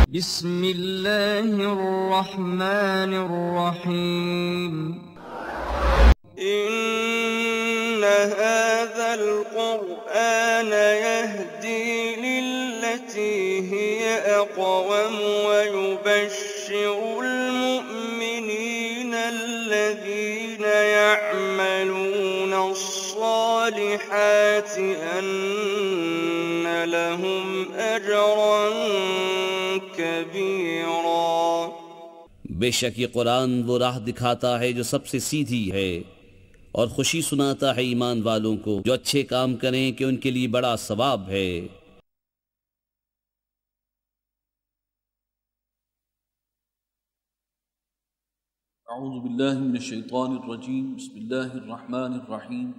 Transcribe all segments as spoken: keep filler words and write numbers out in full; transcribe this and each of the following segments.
بسم اللہ الرحمن الرحیم إن هذا القرآن يهدي للتي هي أقوم ويبشر المؤمنين الذين يعملون الصالحات أن لهم أجرا كبيرا۔ بے شک یہ قرآن وہ راہ دکھاتا ہے جو سب سے سیدھی ہے، اور خوشی سناتا ہے ایمان والوں کو جو اچھے کام کریں کہ ان کے لیے بڑا ثواب ہے۔ اعوذ باللہ من الشیطان الرجیم، بسم اللہ الرحمن الرحیم۔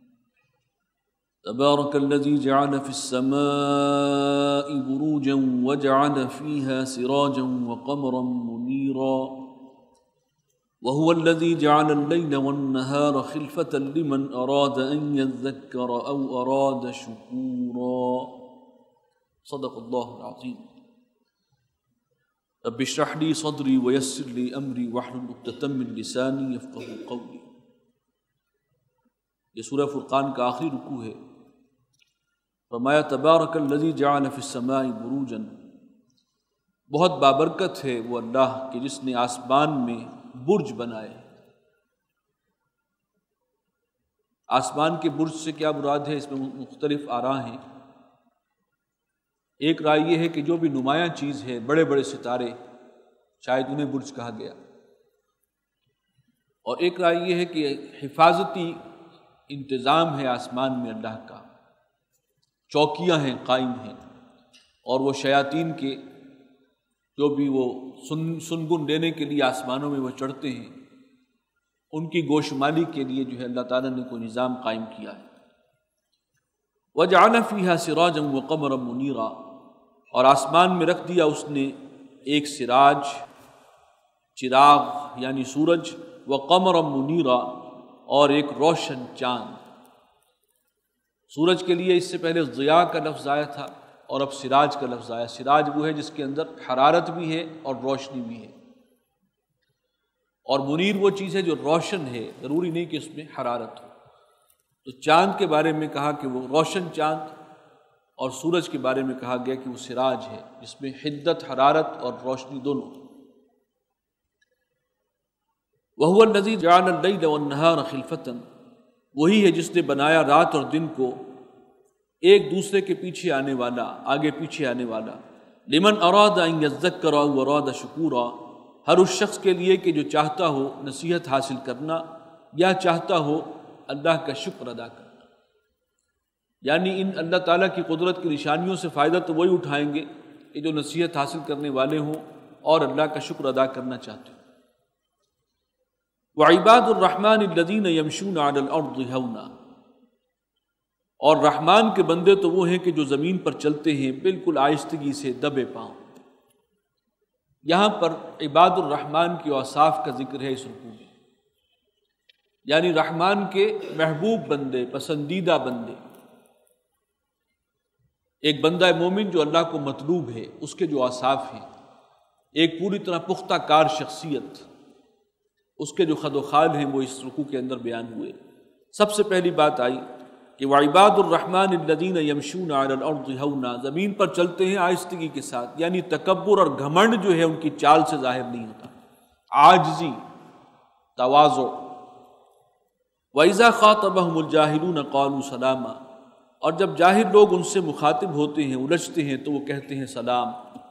تبارک الذی جعل فی السماء بروجا وجعل فیها سراجا وقمرا منیرا وهو الذي جعل الليل والنهار خلفة لمن أراد أن يذكر أو أراد شكورا۔ صدق الله العظيم۔ رب اشرح لي صدري ويسر لي أمري واحلل عقدة من لساني يفقهوا قولي۔ یہ سورہ فرقان کا آخری رکوع ہے۔ فرمایا تبارک الذی جعل فی السماء بروجا، بہت بابرکت ہے وہ اللہ کہ جس نے آسمان میں برج بنائے۔ آسمان کے برج سے کیا مراد ہے؟ اس میں مختلف آراء ہیں۔ ایک رائے یہ ہے کہ جو بھی نمایاں چیز ہے، بڑے بڑے ستارے، شاید انہیں برج کہا گیا۔ اور ایک رائے یہ ہے کہ حفاظتی انتظام ہے آسمان میں اللہ کا، چوکیاں ہیں، قائم ہیں، اور وہ شیاطین کے جو بھی وہ سن سنگن لینے کے لیے آسمانوں میں وہ چڑھتے ہیں، ان کی گوشمالی کے لیے جو ہے اللہ تعالیٰ نے کوئی نظام قائم کیا ہے۔ وَجَعَلَ فِيهَا سِرَاجًا وَقَمَرًا مُنِيرًا، اور آسمان میں رکھ دیا اس نے ایک سراج، چراغ یعنی سورج، وَقَمَرًا مُنِيرًا، اور ایک روشن چاند۔ سورج کے لیے اس سے پہلے ضیاء کا لفظ آیا تھا، اور اب سراج کا لفظ آیا۔ سراج وہ ہے جس کے اندر حرارت بھی ہے اور روشنی بھی ہے، اور منیر وہ چیز ہے جو روشن ہے، ضروری نہیں کہ اس میں حرارت ہو۔ تو چاند کے بارے میں کہا کہ وہ روشن چاند، اور سورج کے بارے میں کہا گیا کہ وہ سراج ہے جس میں حدت، حرارت اور روشنی دونوں۔ وَهُوَ الَّذِي جَعَلَ اللَّيْلَ وَالنَّهَارَ خِلْفَةً، وہی ہے جس نے بنایا رات اور دن کو ایک دوسرے کے پیچھے آنے والا، آگے پیچھے آنے والا۔ لمن اراد ان یذکر او اراد شکورا، ہر اس شخص کے لیے کہ جو چاہتا ہو نصیحت حاصل کرنا یا چاہتا ہو اللہ کا شکر ادا کرنا۔ یعنی ان اللہ تعالیٰ کی قدرت کی نشانیوں سے فائدہ تو وہی اٹھائیں گے کہ جو نصیحت حاصل کرنے والے ہوں اور اللہ کا شکر ادا کرنا چاہتے ہیں۔ وعباد الرحمن الذین یمشون علی الارض ہونا، اور رحمان کے بندے تو وہ ہیں کہ جو زمین پر چلتے ہیں بالکل آہستگی سے، دبے پاؤں۔ یہاں پر عباد الرحمن کی اوصاف کا ذکر ہے اس رکوع میں، یعنی رحمان کے محبوب بندے، پسندیدہ بندے۔ ایک بندہ مومن جو اللہ کو مطلوب ہے، اس کے جو اوصاف ہیں، ایک پوری طرح پختہ کار شخصیت، اس کے جو خد و خال ہیں وہ اس رکوع کے اندر بیان ہوئے۔ سب سے پہلی بات آئی کہ وعباد الرحمن الذین یمشون علی الارض ہونا، زمین پر چلتے ہیں آہستگی کے ساتھ، یعنی تکبر اور گھمنڈ جو ہے ان کی چال سے ظاہر نہیں ہوتا، عاجزی، تواضع۔ وَإِذَا خَاطَبَهُمُ الْجَاهِلُونَ قَالُوا سَلَامًا، اور جب جاہل لوگ ان سے مخاطب ہوتے ہیں، الجھتے ہیں، تو وہ کہتے ہیں سلام۔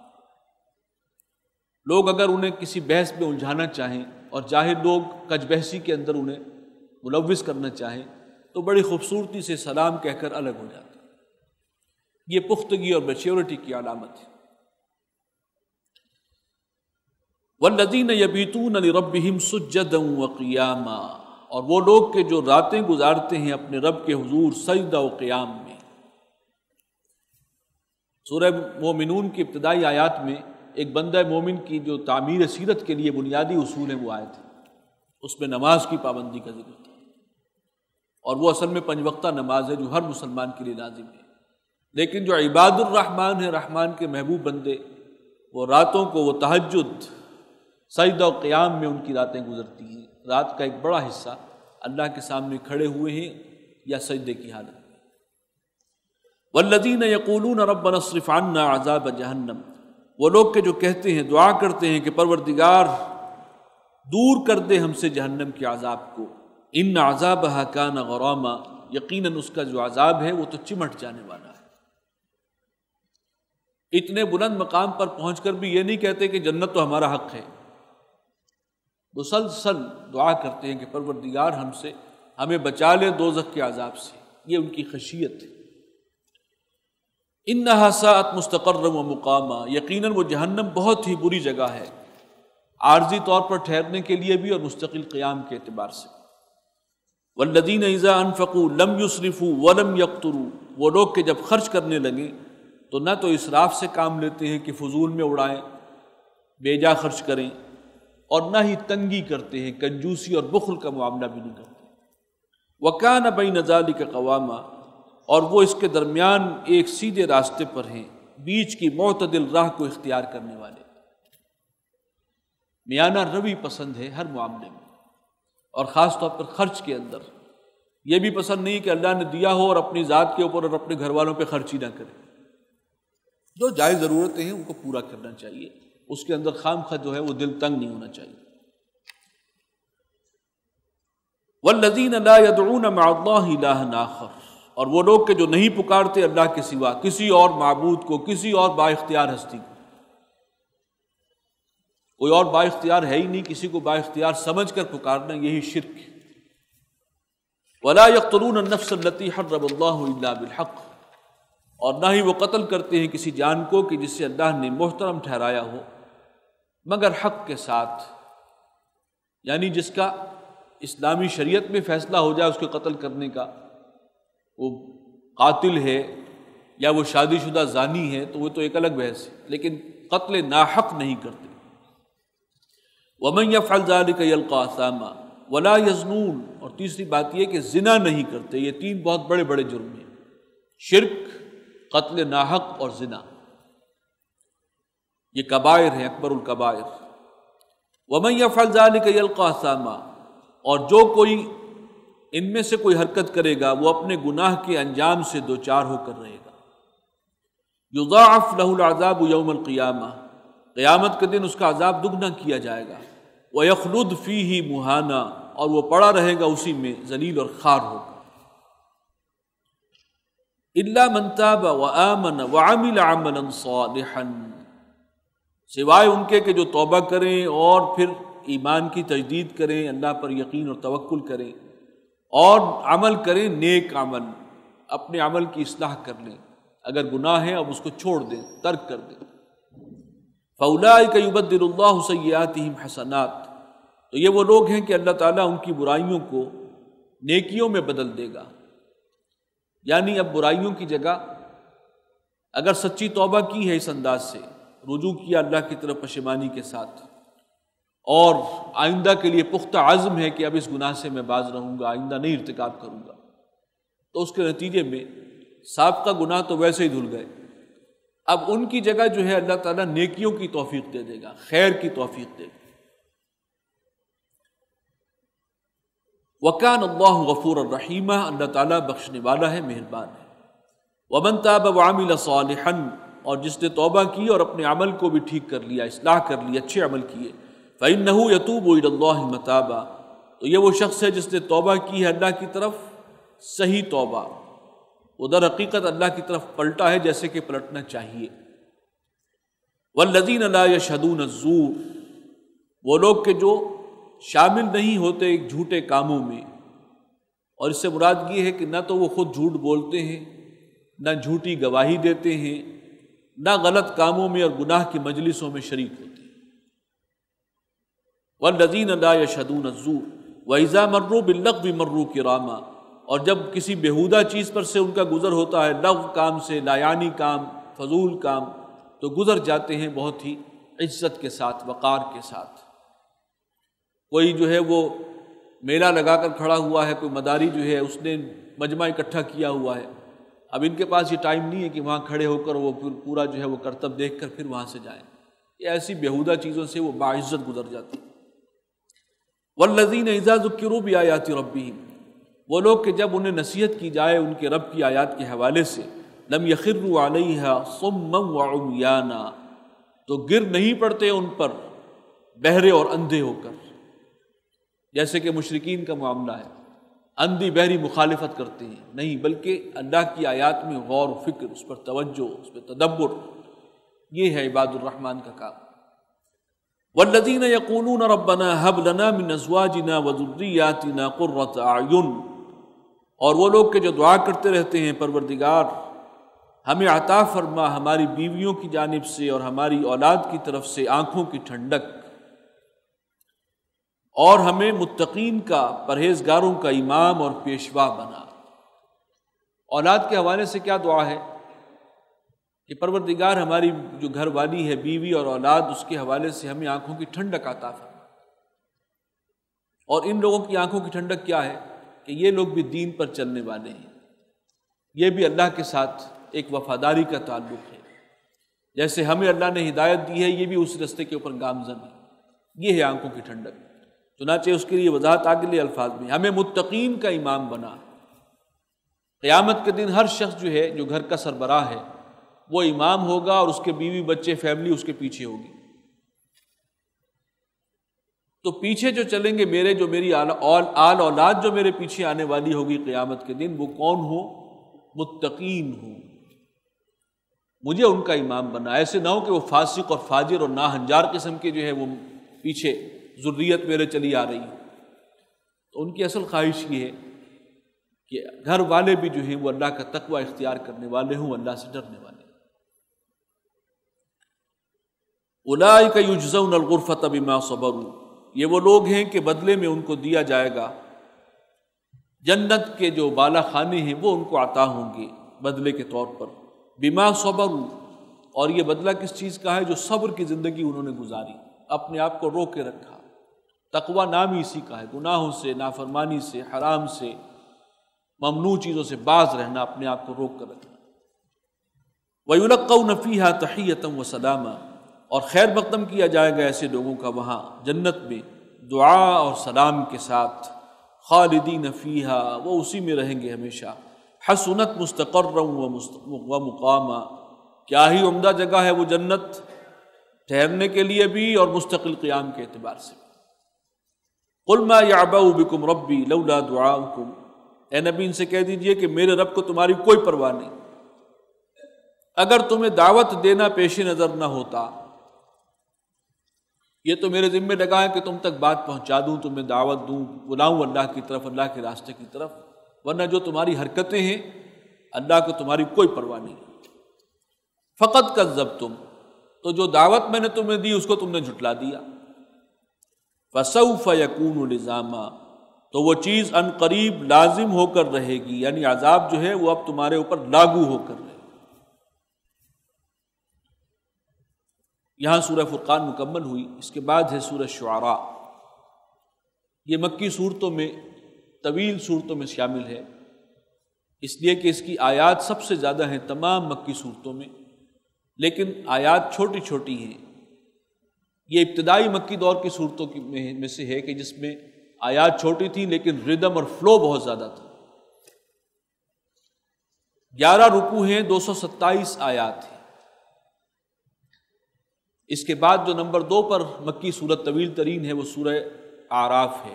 لوگ اگر انہیں کسی بحث میں الجھانا چاہیں اور جاہل لوگ کج بحثی کے اندر انہیں ملوث کرنا چاہیں تو بڑی خوبصورتی سے سلام کہہ کر الگ ہو جاتا ہے۔ یہ پختگی اور میچیورٹی کی علامت ہے۔ وَالَّذِينَ يَبِيتُونَ لِرَبِّهِمْ سُجَّدًا وَقِيَامًا، اور وہ لوگ کہ جو راتیں گزارتے ہیں اپنے رب کے حضور سجدہ و قیام میں۔ سورہ مومنون کی ابتدائی آیات میں ایک بندہ مومن کی جو تعمیر سیرت کے لیے بنیادی اصول ہیں وہ آئے تھے، اس میں نماز کی پابندی کا ذکر تھا، اور وہ اصل میں پنج وقتہ نماز ہے جو ہر مسلمان کے لیے لازم ہے۔ لیکن جو عباد الرحمن ہے، رحمان کے محبوب بندے، وہ راتوں کو وہ تہجد سجدہ و قیام میں ان کی راتیں گزرتی ہیں، رات کا ایک بڑا حصہ اللہ کے سامنے کھڑے ہوئے ہیں یا سجدے کی حالت میں۔ والذین یقولون ربنا اصرف عنا عذاب جہنم، وہ لوگ کہ جو کہتے ہیں، دعا کرتے ہیں کہ پروردگار دور کر دے ہم سے جہنم کے عذاب کو، ان عذابھا کان غراما، یقیناً اس کا جو عذاب ہے وہ تو چمٹ جانے والا ہے۔ اتنے بلند مقام پر پہنچ کر بھی یہ نہیں کہتے کہ جنت تو ہمارا حق ہے، مسلسل دعا کرتے ہیں کہ پروردگار ہم سے ہمیں بچا لے دوزخ کے عذاب سے، یہ ان کی خشیت ہے۔ انہا ساءت مستقرا و مقاما، یقیناً وہ جہنم بہت ہی بری جگہ ہے، عارضی طور پر ٹھہرنے کے لیے بھی اور مستقل قیام کے اعتبار سے۔ والذین اذا انفقوا لم یسرفوا ولم یقتروا، وہ لوگ کہ جب خرچ کرنے لگے تو نہ تو اسراف سے کام لیتے ہیں کہ فضول میں اڑائیں، بے جا خرچ کریں، اور نہ ہی تنگی کرتے ہیں، کنجوسی اور بخل کا معاملہ بھی نہیں کرتے۔ وَكَانَ بَيْنَ ذَلِكَ قَوَامًا، اور وہ اس کے درمیان ایک سیدھے راستے پر ہیں، بیچ کی معتدل راہ کو اختیار کرنے والے۔ میانہ روی پسند ہے ہر معاملے میں، اور خاص طور پر خرچ کے اندر یہ بھی پسند نہیں کہ اللہ نے دیا ہو اور اپنی ذات کے اوپر اور اپنے گھر والوں پہ خرچ ہی نہ کرے۔ جو جائز ضرورتیں ہیں ان کو پورا کرنا چاہیے، اس کے اندر خام خواہ جو ہے وہ دل تنگ نہیں ہونا چاہیے۔ والذین لا يدعون مع اللہ الہا آخر، اور وہ لوگ کہ جو نہیں پکارتے اللہ کے سوا کسی اور معبود کو، کسی اور با اختیار ہستی کو، کوئی اور با اختیار ہے ہی نہیں، کسی کو با اختیار سمجھ کر پکارنا یہی شرک ہے۔ ولا يقتلون النفس التي حرم اللہ الا بالحق، اور نہ ہی وہ قتل کرتے ہیں کسی جان کو کہ جس سے اللہ نے محترم ٹھہرایا ہو مگر حق کے ساتھ، یعنی جس کا اسلامی شریعت میں فیصلہ ہو جائے اس کے قتل کرنے کا، وہ قاتل ہے یا وہ شادی شدہ زانی ہے تو وہ تو ایک الگ بحث ہے، لیکن قتل ناحق نہیں کرتے۔ وَمَن يَفْعَلْ ذَلِكَ يَلْقَى أَثَامًا وَلَا يَزْنُونَ، اور تیسری بات یہ کہ زنا نہیں کرتے۔ یہ تین بہت بڑے بڑے جرم ہیں، شرک، قتل ناحق اور زنا، یہ کبائر ہیں، اکبر الکبائر۔ وَمَن يَفْعَلْ ذَلِكَ يَلْقَى أَثَامًا، اور جو کوئی ان میں سے کوئی حرکت کرے گا وہ اپنے گناہ کے انجام سے دوچار ہو کر رہے گا۔ یضاعف لہ العذاب یوم القیامہ، قیامت کے دن اس کا عذاب دگنا کیا جائے گا۔ ویخلد فیہ مہانا، اور وہ پڑا رہے گا اسی میں ذلیل اور خوار ہوگا۔ الا من تاب وآمن وعمل عملا صالحا، سوائے ان کے کہ جو توبہ کریں اور پھر ایمان کی تجدید کریں، اللہ پر یقین اور توکل کریں، اور عمل کریں نیک عمل، اپنے عمل کی اصلاح کر لیں، اگر گناہ ہے اب اس کو چھوڑ دیں، ترک کر دیں۔ فَأُولَٰئِكَ يُبَدِّلُ اللَّهُ سَيِّئَاتِهِمْ حَسَنَاتٍ، تو یہ وہ لوگ ہیں کہ اللہ تعالیٰ ان کی برائیوں کو نیکیوں میں بدل دے گا۔ یعنی اب برائیوں کی جگہ اگر سچی توبہ کی ہے، اس انداز سے رجوع کیا اللہ کی طرف پشیمانی کے ساتھ، اور آئندہ کے لیے پختہ عزم ہے کہ اب اس گناہ سے میں باز رہوں گا، آئندہ نہیں ارتکاب کروں گا، تو اس کے نتیجے میں سابقہ گناہ تو ویسے ہی دھل گئے، اب ان کی جگہ جو ہے اللہ تعالیٰ نیکیوں کی توفیق دے دے گا، خیر کی توفیق دے گا۔ وَكَانَ اللَّهُ غَفُورًا رَحِيمًا، اللہ تعالیٰ بخشنے والا ہے، مہربان ہے۔ وَمَن تَابَ وَعَمِلَ صَالِحًا، اور جس نے توبہ کی اور اپنے عمل کو بھی ٹھیک کر لیا، اصلاح کر لی، اچھے عمل کیے، فَإِنَّهُ يَتُوبُ إِلَى اللَّهِ مَتَابًا، تو یہ وہ شخص ہے جس نے توبہ کی ہے اللہ کی طرف صحیح توبہ، وہ در حقیقت اللہ کی طرف پلٹا ہے جیسے کہ پلٹنا چاہیے۔ وَالَّذِينَ لَا يَشْهَدُونَ الزُّورَ، وہ لوگ کہ جو شامل نہیں ہوتے ایک جھوٹے کاموں میں، اور اس سے مراد یہ ہے کہ نہ تو وہ خود جھوٹ بولتے ہیں، نہ جھوٹی گواہی دیتے ہیں، نہ غلط کاموں میں اور گناہ کی مجلسوں میں شریک ہوتے ہیں۔ وَالَّذِينَ لَا يَشْهَدُونَ الزُّورَ وَإِذَا مَرُّوا بِاللَّغْوِ مَرُّوا كِرَامًا، اور جب کسی بےہودہ چیز پر سے ان کا گزر ہوتا ہے، لغو کام سے، لایانی کام، فضول کام، تو گزر جاتے ہیں بہت ہی عزت کے ساتھ، وقار کے ساتھ۔ کوئی جو ہے وہ میلہ لگا کر کھڑا ہوا ہے، کوئی مداری جو ہے اس نے مجمع اکٹھا کیا ہوا ہے، اب ان کے پاس یہ ٹائم نہیں ہے کہ وہاں کھڑے ہو کر وہ پورا جو ہے وہ کرتب دیکھ کر پھر وہاں سے جائیں، کہ ایسی بیہودہ چیزوں سے وہ باعزت گزر جاتی. والذین اذا ذکروا بآیات ربہم، وہ لوگ کہ جب انہیں نصیحت کی جائے ان کے رب کی آیات کے حوالے سے، لم یخروا علیہا صما وعمیانا، تو گر نہیں پڑتے ان پر بہرے اور اندھے ہو کر، جیسے کہ مشرکین کا معاملہ ہے، اندھی بہری مخالفت کرتے ہیں، نہیں بلکہ اللہ کی آیات میں غور و فکر، اس پر توجہ، اس پر تدبر، یہ ہے عباد الرحمن کا کام. والذین یقولون ربنا هب لنا من ازواجنا وذریاتنا قرۃ اعین، اور وہ لوگ کہ جو دعا کرتے رہتے ہیں پروردگار ہمیں عطا فرما ہماری بیویوں کی جانب سے اور ہماری اولاد کی طرف سے آنکھوں کی ٹھنڈک، اور ہمیں متقین کا، پرہیزگاروں کا امام اور پیشوا بنا. اولاد کے حوالے سے کیا دعا ہے کہ پروردگار ہماری جو گھر والی ہے، بیوی اور اولاد، اس کے حوالے سے ہمیں آنکھوں کی ٹھنڈک عطا فرما. اور ان لوگوں کی آنکھوں کی ٹھنڈک کیا ہے کہ یہ لوگ بھی دین پر چلنے والے ہیں، یہ بھی اللہ کے ساتھ ایک وفاداری کا تعلق ہے. جیسے ہمیں اللہ نے ہدایت دی ہے، یہ بھی اس رستے کے اوپر گامزن ہے. یہ ہے آنکھوں کی ٹھنڈک. چنانچہ اس کے لیے وضاحت آگے الفاظ میں، ہمیں متقین کا امام بنا. قیامت کے دن ہر شخص جو ہے، جو گھر کا سربراہ ہے، وہ امام ہوگا اور اس کے بیوی بچے، فیملی اس کے پیچھے ہوگی. تو پیچھے جو چلیں گے میرے، جو میری آل آل اولاد جو میرے پیچھے آنے والی ہوگی قیامت کے دن، وہ کون ہو؟ متقین ہو. مجھے ان کا امام بنا. ایسے نہ ہو کہ وہ فاسق اور فاجر اور ناہنجار قسم کے جو ہے وہ پیچھے ذریت میرے چلی آ رہی ہے. تو ان کی اصل خواہش یہ ہے کہ گھر والے بھی جو ہیں وہ اللہ کا تقوی اختیار کرنے والے ہوں، اللہ سے ڈرنے والے. اولئک یجزون الغرفۃ بما صبروا، یہ وہ لوگ ہیں کہ بدلے میں ان کو دیا جائے گا جنت کے جو بالا خانے ہیں، وہ ان کو عطا ہوں گے بدلے کے طور پر. بما صبروا، اور یہ بدلہ کس چیز کا ہے؟ جو صبر کی زندگی انہوں نے گزاری، اپنے آپ کو روک کے رکھا. تقویٰ نام ہی اسی کا ہے، گناہوں سے، نافرمانی سے، حرام سے، ممنوع چیزوں سے باز رہنا، اپنے آپ کو روک کر رکھنا. وَيُلَقَّوْنَ فِيهَا تَحِيَّةً وَسَلَامًا، اور خیر مقدم کیا جائے گا ایسے لوگوں کا وہاں جنت میں دعا اور سلام کے ساتھ. خالدین فیہا، وہ اسی میں رہیں گے ہمیشہ. حسنت مستقرا ومقاما، کیا ہی عمدہ جگہ ہے وہ جنت، ٹھہرنے کے لیے بھی اور مستقل قیام کے اعتبار سے. قل ما یعبأ بکم ربی لولا دعاؤکم، اے نبی ان سے کہہ دیجئے کہ میرے رب کو تمہاری کوئی پرواہ نہیں، اگر تمہیں دعوت دینا پیش نظر نہ ہوتا. یہ تو میرے ذمہ لگا ہے کہ تم تک بات پہنچا دوں، تمہیں دعوت دوں، بلاؤں اللہ کی طرف، اللہ کے راستے کی طرف، ورنہ جو تمہاری حرکتیں ہیں اللہ کو تمہاری کوئی پرواہ نہیں. فقط کذبتم، تو جو دعوت میں نے تمہیں دی اس کو تم نے جھٹلا دیا. فسوف یکون لزاما، تو وہ چیز ان قریب لازم ہو کر رہے گی، یعنی عذاب جو ہے وہ اب تمہارے اوپر لاگو ہو کر رہے. یہاں سورہ فرقان مکمل ہوئی. اس کے بعد ہے سورہ شعراء. یہ مکی صورتوں میں، طویل صورتوں میں شامل ہے، اس لیے کہ اس کی آیات سب سے زیادہ ہیں تمام مکی صورتوں میں، لیکن آیات چھوٹی چھوٹی ہیں. یہ ابتدائی مکی دور کی صورتوں میں سے ہے کہ جس میں آیات چھوٹی تھیں لیکن ردم اور فلو بہت زیادہ تھا. گیارہ رکوع ہیں، دو سو ستائیس آیات ہیں. اس کے بعد جو نمبر دو پر مکی صورت طویل ترین ہے وہ سورہ اعراف ہے.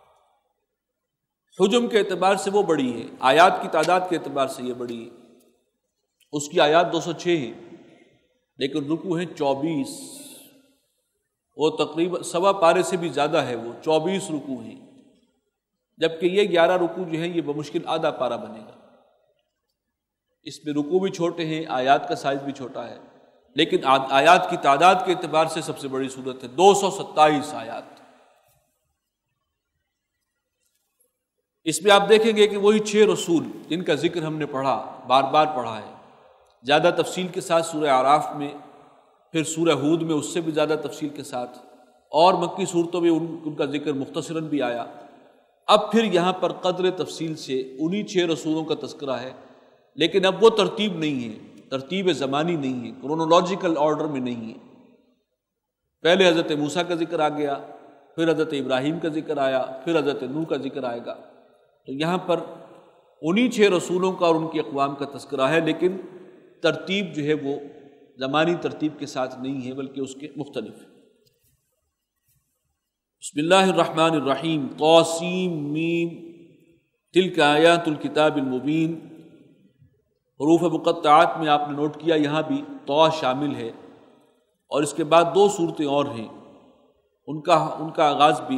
حجم کے اعتبار سے وہ بڑی ہے، آیات کی تعداد کے اعتبار سے یہ بڑی ہے. اس کی آیات دو سو چھ ہیں لیکن رکوع ہیں چوبیس. وہ تقریباً سوا پارے سے بھی زیادہ ہے، وہ چوبیس رکوع ہیں، جبکہ یہ گیارہ رکوع جو ہیں یہ بمشکل آدھا پارہ بنے گا. اس میں رکوع بھی چھوٹے ہیں، آیات کا سائز بھی چھوٹا ہے، لیکن آیات کی تعداد کے اعتبار سے سب سے بڑی صورت ہے. دو سو ستائیس آیات. اس میں آپ دیکھیں گے کہ وہی چھ رسول جن کا ذکر ہم نے پڑھا، بار بار پڑھا ہے، زیادہ تفصیل کے ساتھ سورہ اعراف میں، پھر سورہ ہود میں اس سے بھی زیادہ تفصیل کے ساتھ، اور مکی صورتوں میں ان, ان کا ذکر مختصراً بھی آیا. اب پھر یہاں پر قدر تفصیل سے انہی چھ رسولوں کا تذکرہ ہے، لیکن اب وہ ترتیب نہیں ہے، ترتیب زمانی نہیں ہے، کرونولوجیکل آرڈر میں نہیں ہے. پہلے حضرت موسیٰ کا ذکر آ گیا، پھر حضرت ابراہیم کا ذکر آیا، پھر حضرت نوح کا ذکر آئے گا۔ تو یہاں پر انہی چھ رسولوں کا اور ان کی اقوام کا تذکرہ ہے، لیکن ترتیب جو ہے وہ زمانی ترتیب کے ساتھ نہیں ہے بلکہ اس کے مختلف ہے۔ بسم اللہ الرحمن الرحیم، طاسیم میم، تلک آیات الکتاب المبین۔ حروف مقطعات میں آپ نے نوٹ کیا یہاں بھی طا شامل ہے، اور اس کے بعد دو صورتیں اور ہیں، ان کا ان کا آغاز بھی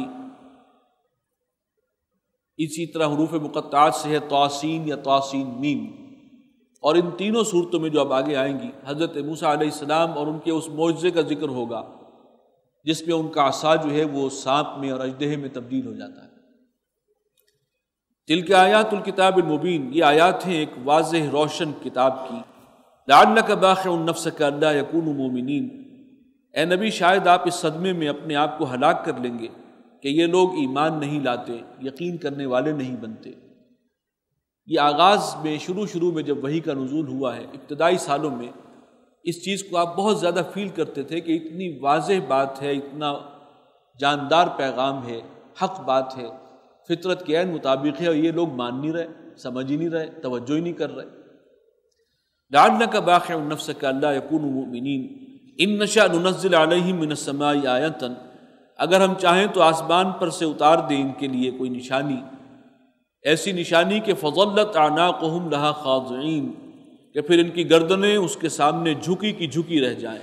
اسی طرح حروف مقطعات سے ہے، طاسین یا طاسین میم۔ اور ان تینوں صورتوں میں جو اب آگے آئیں گی، حضرت موسیٰ علیہ السلام اور ان کے اس معجزے کا ذکر ہوگا جس میں ان کا عصا جو ہے وہ سانپ میں اور اژدہے میں تبدیل ہو جاتا ہے۔ تلک آیات الکتاب المبین، یہ آیات ہیں ایک واضح روشن کتاب کی۔ لعلک باخع نفسک الا یکونوا مؤمنین، اے نبی شاید آپ اس صدمے میں اپنے آپ کو ہلاک کر لیں گے کہ یہ لوگ ایمان نہیں لاتے، یقین کرنے والے نہیں بنتے۔ یہ آغاز میں شروع شروع میں جب وحی کا نزول ہوا ہے، ابتدائی سالوں میں اس چیز کو آپ بہت زیادہ فیل کرتے تھے کہ اتنی واضح بات ہے، اتنا جاندار پیغام ہے، حق بات ہے، فطرت کے عین مطابق ہے، اور یہ لوگ مان نہیں رہے، سمجھ ہی نہیں رہے، توجہ ہی نہیں کر رہے۔ لعلک باخع نفسک الا یکونوا مؤمنین ان نشأ ننزل علیہم من السماء آیۃ، اگر ہم چاہیں تو آسمان پر سے اتار دیں ان کے لیے کوئی نشانی، ایسی نشانی کہ فظلت اعناقہم لہا خاضعین، کہ پھر ان کی گردنیں اس کے سامنے جھکی کی جھکی رہ جائیں۔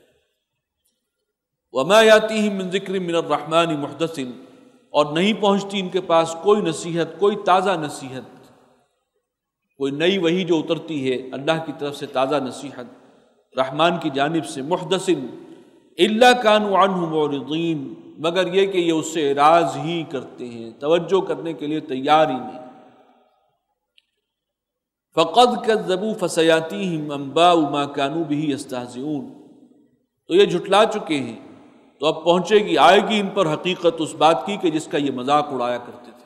وما یاتیہم من ذکر من الرحمن محدث، اور نہیں پہنچتی ان کے پاس کوئی نصیحت، کوئی تازہ نصیحت، کوئی نئی وحی جو اترتی ہے اللہ کی طرف سے، تازہ نصیحت رحمان کی جانب سے، محدث الا كانوا عنہ معرضین، مگر یہ کہ یہ اس سے اعراض ہی کرتے ہیں، توجہ کرنے کے لیے تیار ہی نہیں۔ فقد كذبوا فسياتيهم انباء ما كانوا به يستهزئون، تو یہ جھٹلا چکے ہیں تو اب پہنچے گی، آئے گی ان پر حقیقت اس بات کی کہ جس کا یہ مذاق اڑایا کرتے تھے۔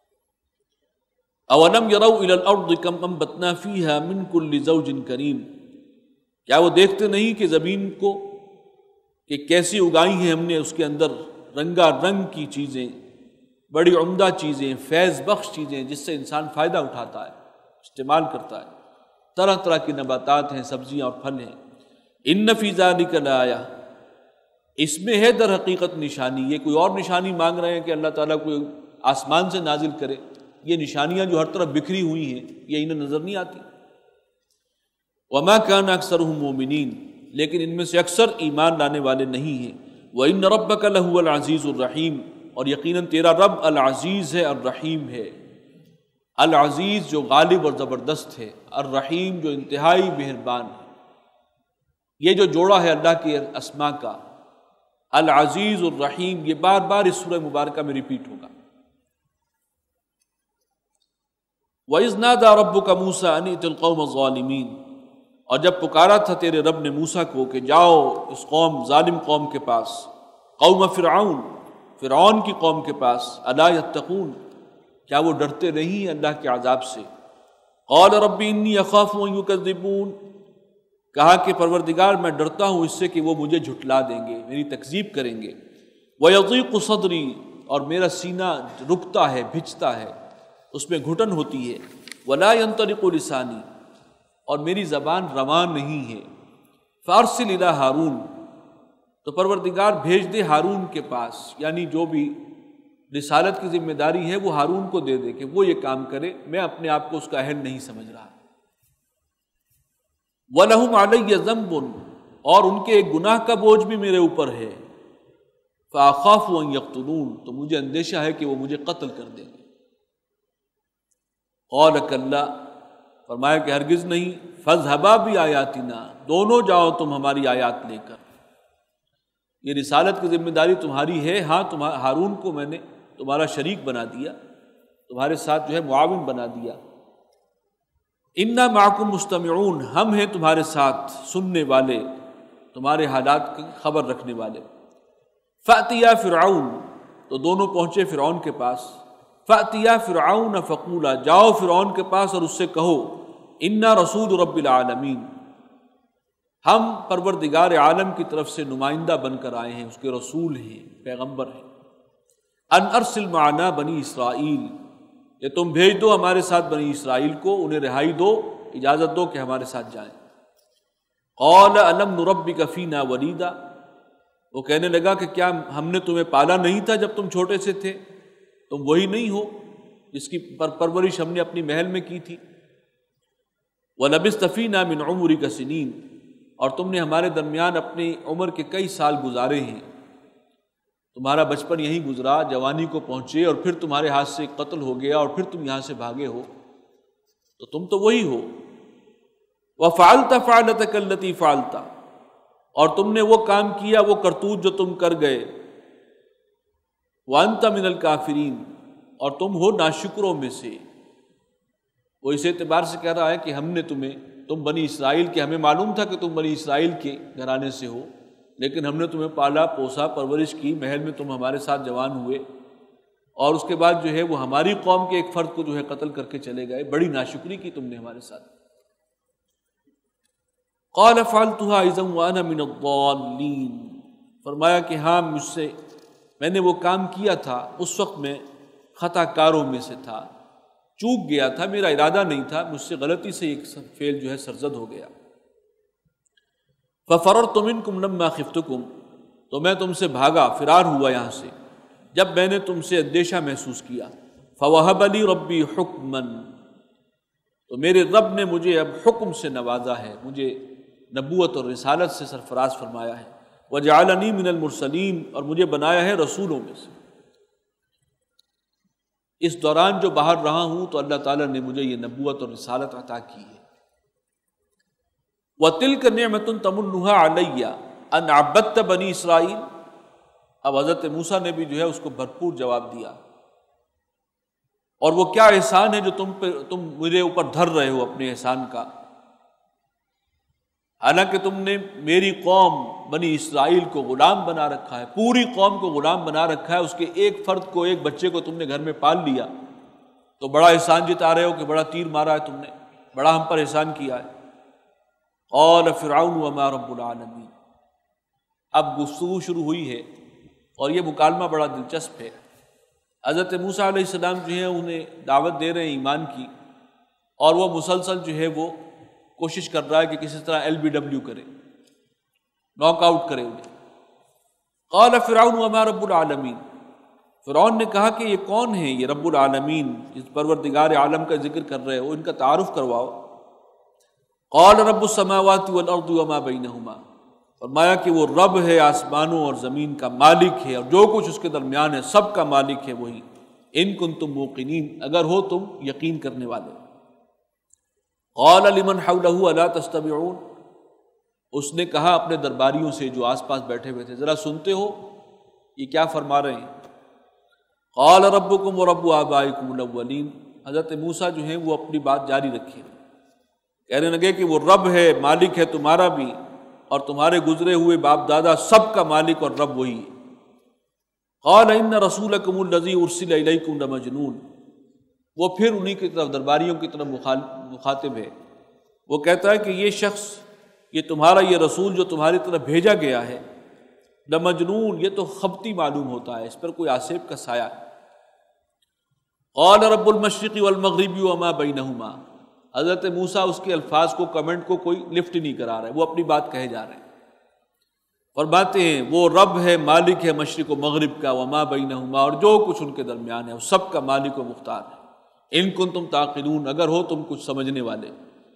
اولم يروا الى الارض كم انبتنا فيها من كل زوج كريم، کیا وہ دیکھتے نہیں کہ زمین کو کہ کیسی اگائی ہیں ہم نے اس کے اندر رنگا رنگ کی چیزیں، بڑی عمدہ چیزیں، فیض بخش چیزیں جس سے انسان فائدہ اٹھاتا ہے، استعمال کرتا ہے، طرح طرح کی نباتات ہیں، سبزیاں اور پھل ہیں۔ ان فی ذلک لآیہ، اس میں ہے در حقیقت نشانی۔ یہ کوئی اور نشانی مانگ رہے ہیں کہ اللہ تعالیٰ کو آسمان سے نازل کرے، یہ نشانیاں جو ہر طرف بکھری ہوئی ہیں یہ انہیں نظر نہیں آتی۔ وما كان اکثرهم مومنین، لیکن ان میں سے اکثر ایمان لانے والے نہیں ہیں۔ وَإِنَّ رَبَّكَ لَهُوَ الْعَزِيزُ الرَّحِيمُ، اور یقیناً تیرا رب العزیز ہے، الرحیم ہے۔ العزیز جو غالب اور زبردست ہے، الرحیم جو انتہائی مہربان ہے۔ یہ جو جوڑا ہے اللہ کے اسماء کا، العزیز الرحیم، یہ بار بار اس سورہ مبارکہ میں ریپیٹ ہوگا۔ وَإِذْ نَادَى رَبُّكَ مُوسَىٰ أَنِ ائْتِ الْقَوْمَ الظَّالِمِينَ، اور جب پکارا تھا تیرے رب نے موسیٰ کو کہ جاؤ اس قوم ظالم قوم کے پاس، قوم فرعون، فرعون کی قوم کے پاس، الا یتقون، کیا وہ ڈرتے نہیں اللہ کے عذاب سے؟ قال رب انی اخاف ان یکذبون، کہا کہ پروردگار میں ڈرتا ہوں اس سے کہ وہ مجھے جھٹلا دیں گے، میری تکذیب کریں گے۔ ویضیق صدری، اور میرا سینہ رکتا ہے، بھجتا ہے، اس میں گھٹن ہوتی ہے۔ ولا ينطلق لسانی، اور میری زبان روان نہیں ہے۔ فارسل الی ہارون، تو پروردگار بھیج دے ہارون کے پاس، یعنی جو بھی رسالت کی ذمہ داری ہے وہ ہارون کو دے دے کہ وہ یہ کام کرے، میں اپنے آپ کو اس کا اہل نہیں سمجھ رہا۔ وَلَهُمْ عَلَيَّ ذَنْبٌ، اور ان کے ایک گناہ کا بوجھ بھی میرے اوپر ہے۔ فَأَخَافُ أَن يَقْتُلُونَ، تو مجھے اندیشہ ہے کہ وہ مجھے قتل کر دیں گے۔ قَالَ كَلَّا، فرمایا کہ ہرگز نہیں، فَاذْهَبَا بِآيَاتِنَا، دونوں جاؤ تم ہماری آیات لے کر۔ یہ رسالت کی ذمہ داری تمہاری ہے، ہاں ہارون کو میں نے تمہارا شریک بنا دیا، تمہارے ساتھ جو ہے معاون بنا دیا۔ اِنَّا مَعَكُمْ مُسْتَمِعُونَ، ہم ہیں تمہارے ساتھ سننے والے، تمہارے حالات کی خبر رکھنے والے۔ فَأْتِيَا فِرْعَوْنَ، تو دونوں پہنچے فرعون کے پاس۔ فَأْتِيَا فِرْعَوْنَ فَقُولَا، جاؤ فرعون کے پاس اور اس سے کہو، اِنَّا رَسُولُ رَبِّ الْعَالَمِينَ، ہم پروردگار عالم کی طرف سے نمائندہ بن کر آئے ہیں، اس کے رسول ہیں، پیغمبر ہیں۔ ان ارسل معنا بنی اسرائیل، کہ تم بھیج دو ہمارے ساتھ بنی اسرائیل کو، انہیں رہائی دو، اجازت دو کہ ہمارے ساتھ جائیں۔ قال الم نربک فینا ولیدا، وہ کہنے لگا کہ کیا ہم نے تمہیں پالا نہیں تھا جب تم چھوٹے سے تھے؟ تم وہی نہیں ہو جس کی پر پرورش ہم نے اپنی محل میں کی تھی؟ وَلَبِثْتَ فِينَا مِنْ عُمُرِكَ سِنِينَ، اور تم نے ہمارے درمیان اپنی عمر کے کئی سال گزارے ہیں، تمہارا بچپن یہیں گزرا، جوانی کو پہنچے اور پھر تمہارے ہاتھ سے قتل ہو گیا اور پھر تم یہاں سے بھاگے ہو، تو تم تو وہی ہو۔ وَفَعَلْتَ فَعْلَتَكَ الَّتِي فَعَلْتَ، اور تم نے وہ کام کیا، وہ کرتوت جو تم کر گئے۔ وَأَنْتَ مِنَ الْكَافِرِينَ، اور تم ہو ناشکروں میں سے۔ وہ اس اعتبار سے کہہ رہا ہے کہ ہم نے تمہیں، تم بنی اسرائیل کے، ہمیں معلوم تھا کہ تم بنی اسرائیل کے گھرانے سے ہو، لیکن ہم نے تمہیں پالا پوسا پرورش کی، محل میں تم ہمارے ساتھ جوان ہوئے، اور اس کے بعد جو ہے وہ ہماری قوم کے ایک فرد کو جو ہے قتل کر کے چلے گئے، بڑی ناشکری کی تم نے ہمارے ساتھ۔ قال فعلتها اذا وانا من الضالين، فرمایا کہ ہاں مجھ سے، میں نے وہ کام کیا تھا، اس وقت میں خطا کاروں میں سے تھا، چوک گیا تھا، میرا ارادہ نہیں تھا، مجھ سے غلطی سے ایک فعل جو ہے سرزد ہو گیا۔ ففررت منکم لما خفتکم، تو میں تم سے بھاگا، فرار ہوا یہاں سے جب میں نے تم سے اندیشہ محسوس کیا۔ فوہب لی ربی حکما، تو میرے رب نے مجھے اب حکم سے نوازا ہے، مجھے نبوت اور رسالت سے سرفراز فرمایا ہے۔ وجعلنی من المرسلین، اور مجھے بنایا ہے رسولوں میں سے۔ اس دوران جو باہر رہا ہوں تو اللہ تعالیٰ نے مجھے یہ نبوت اور رسالت عطا کی ہے۔ وَتِلْكَ نِعْمَةٌ تَمُنُّهَا عَلَيَّ أَنْ عَبَّدْتَ بَنِي اسرائیل، اب حضرت موسیٰ نے بھی جو ہے اس کو بھرپور جواب دیا، اور وہ کیا احسان ہے جو تم پہ، تم میرے اوپر دھر رہے ہو اپنے احسان کا، حالانکہ تم نے میری قوم بنی اسرائیل کو غلام بنا رکھا ہے، پوری قوم کو غلام بنا رکھا ہے، اس کے ایک فرد کو، ایک بچے کو تم نے گھر میں پال لیا، تو بڑا احسان جتا رہے ہو کہ بڑا تیر مارا ہے تم نے، بڑا ہم پر احسان کیا ہے۔ قال فرعون وما رب العالمین، اب گفتگو شروع ہوئی ہے، اور یہ مکالمہ بڑا دلچسپ ہے۔ حضرت موسیٰ علیہ السلام جو ہے انہیں دعوت دے رہے ہیں ایمان کی، اور وہ مسلسل جو ہے وہ کوشش کر رہا ہے کہ کسی طرح ایل بی ڈبلیو کرے، ناک آؤٹ کرے انہیں۔ قال فرعون وما رب العالمین، فرعون نے کہا کہ یہ کون ہے یہ رب العالمین، جس پروردگار عالم کا ذکر کر رہے ہو، ان کا تعارف کرواؤ۔ قال رب السماوات والارض وما بینہما، فرمایا کہ وہ رب ہے آسمانوں اور زمین کا، مالک ہے، اور جو کچھ اس کے درمیان ہے سب کا مالک ہے وہی۔ ان کنتم موقنین، اگر ہو تم یقین کرنے والے۔ قال لمن حولہ الا تستمعون، اس نے کہا اپنے درباریوں سے جو آس پاس بیٹھے ہوئے تھے، ذرا سنتے ہو یہ کیا فرما رہے ہیں؟ قال ربکم ورب آبائکم الاولین، حضرت موسیٰ جو ہیں وہ اپنی بات جاری رکھے، کہنے لگے کہ وہ رب ہے، مالک ہے تمہارا بھی اور تمہارے گزرے ہوئے باپ دادا سب کا مالک اور رب وہی ہے۔ قال ان رسولکم الذی ارسل الیکم لمجنون، وہ پھر انہی کی طرف، درباریوں کی طرف مخاطب ہے، وہ کہتا ہے کہ یہ شخص، یہ تمہارا یہ رسول جو تمہاری طرف بھیجا گیا ہے، لمجنون، یہ تو خبتی معلوم ہوتا ہے، اس پر کوئی آسیب کا سایہ ہے۔ قال رب المشرق والمغرب وما بینہما، حضرت موسیٰ اس کے الفاظ کو، کمنٹ کو کوئی لفٹ نہیں کرا رہے، وہ اپنی بات کہے جا رہے ہیں، فرماتے ہیں وہ رب ہے، مالک ہے مشرق و مغرب کا، وما بینہما، اور جو کچھ ان کے درمیان ہے وہ سب کا مالک و مختار ہے۔ ان کنتم تعقلون، اگر ہو تم کچھ سمجھنے والے۔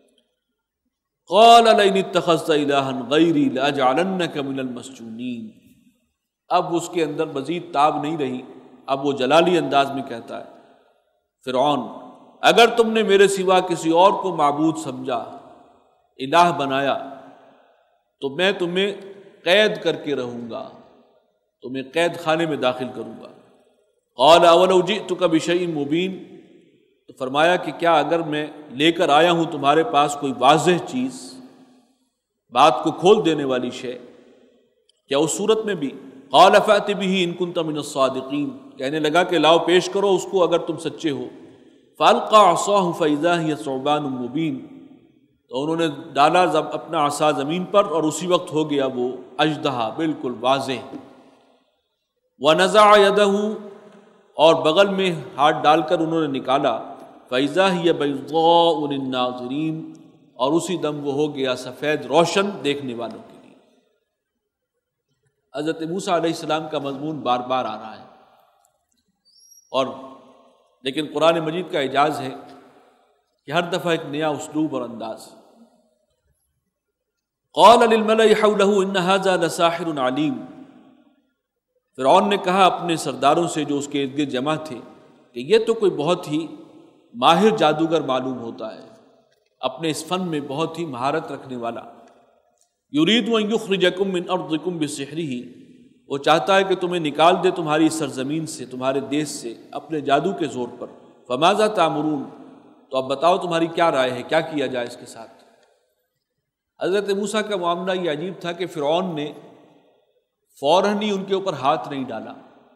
قال لئن اتخذت الہا غیری لاجعلنک من المسجونین، اب اس کے اندر مزید تاب نہیں رہی، اب وہ جلالی انداز میں کہتا ہے فرعون، اگر تم نے میرے سوا کسی اور کو معبود سمجھا، الہ بنایا، تو میں تمہیں قید کر کے رہوں گا، تمہیں قید خانے میں داخل کروں گا۔ قال اولو جئتک بشیء مبین، تو فرمایا کہ کیا اگر میں لے کر آیا ہوں تمہارے پاس کوئی واضح چیز، بات کو کھول دینے والی شے، کیا اس صورت میں بھی؟ قال فأت بہ ان کنت من الصادقین، کہنے لگا کہ لاؤ پیش کرو اس کو اگر تم سچے ہو۔ فالقى عصاه فاذا هي ثعبان مبین، تو انہوں نے ڈالا اپنا عصا زمین پر اور اسی وقت ہو گیا وہ اژدہا بالکل واضح۔ وَنَزَعَ يَدَهُ، اور بغل میں ہاتھ ڈال کر انہوں نے نکالا، فَإِذَا هِيَ بَيْضَاءُ لِلنَّاظِرِينَ، اور اسی دم وہ ہو گیا سفید روشن دیکھنے والوں کے لیے۔ حضرت موسیٰ علیہ السلام کا مضمون بار بار آ رہا ہے، اور لیکن قرآن مجید کا اعجاز ہے کہ ہر دفعہ ایک نیا اسلوب اور انداز۔ قال للملأ حوله ان هذا لساحر علیم، فرعون نے کہا اپنے سرداروں سے جو اس کے ارد گرد جمع تھے کہ یہ تو کوئی بہت ہی ماہر جادوگر معلوم ہوتا ہے، اپنے اس فن میں بہت ہی مہارت رکھنے والا۔ یرید ان یخرجکم من ارضکم بسحرہ، وہ چاہتا ہے کہ تمہیں نکال دے تمہاری سرزمین سے، تمہارے دیش سے، اپنے جادو کے زور پر۔ فماذا تأمرون، تو اب بتاؤ تمہاری کیا رائے ہے، کیا کیا جائے اس کے ساتھ۔ حضرت موسیٰ کا معاملہ یہ عجیب تھا کہ فرعون نے فوراً ہی ان کے اوپر ہاتھ نہیں ڈالا،